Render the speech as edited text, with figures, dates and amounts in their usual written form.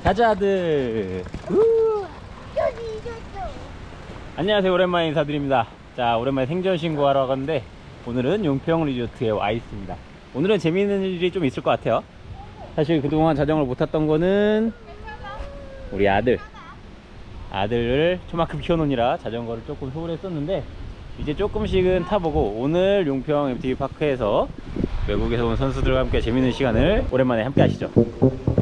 가자 아들. 안녕하세요. 오랜만에 인사드립니다. 자, 오랜만에 생존 신고하러 가는데 오늘은 용평 리조트에 와 있습니다. 오늘은 재미있는 일이 좀 있을 것 같아요. 사실 그동안 자전거를 못 탔던 거는 우리 아들을 초만큼 키워놓으니라 자전거를 조금 소홀했었는데 이제 조금씩은 타보고 오늘 용평 MTB 파크에서 외국에서 온 선수들과 함께 재밌는 시간을 오랜만에 함께 하시죠.